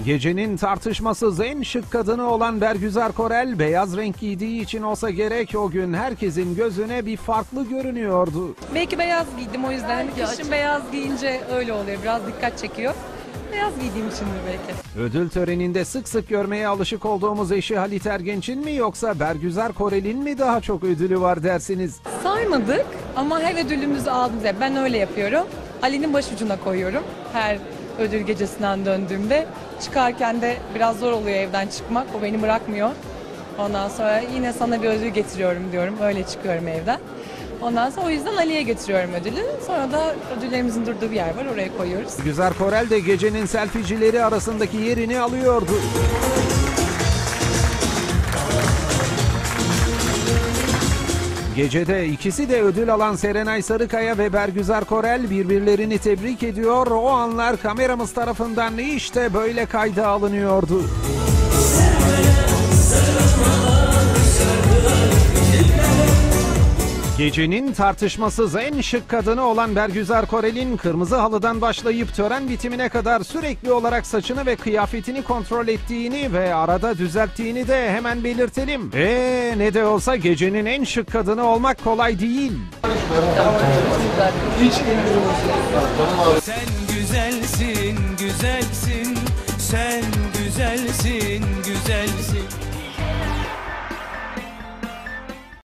Gecenin tartışmasız en şık kadını olan Bergüzar Korel, beyaz renk giydiği için olsa gerek o gün herkesin gözüne bir farklı görünüyordu. Belki beyaz giydim o yüzden. Hani kışın beyaz giyince öyle oluyor. Biraz dikkat çekiyor. Beyaz giydiğim içindir belki. Ödül töreninde sık sık görmeye alışık olduğumuz eşi Halit Ergenç'in mi yoksa Bergüzar Korel'in mi daha çok ödülü var dersiniz? Saymadık ama her ödülümüzü aldığımızda ben öyle yapıyorum. Ali'nin başucuna koyuyorum. Her ödül gecesinden döndüğümde çıkarken de biraz zor oluyor evden çıkmak. O beni bırakmıyor. Ondan sonra yine sana bir ödül getiriyorum diyorum. Öyle çıkıyorum evden. Ondan sonra o yüzden Ali'ye getiriyorum ödülü. Sonra da ödüllerimizin durduğu bir yer var. Oraya koyuyoruz. Bergüzar Korel de gecenin selficileri arasındaki yerini alıyordu. Gecede ikisi de ödül alan Serenay Sarıkaya ve Bergüzar Korel birbirlerini tebrik ediyor. O anlar kameramız tarafından işte böyle kayda alınıyordu. Gecenin tartışmasız en şık kadını olan Bergüzar Korel'in kırmızı halıdan başlayıp tören bitimine kadar sürekli olarak saçını ve kıyafetini kontrol ettiğini ve arada düzelttiğini de hemen belirtelim. Ne de olsa gecenin en şık kadını olmak kolay değil. Sen güzelsin, güzelsin, sen güzelsin, güzelsin.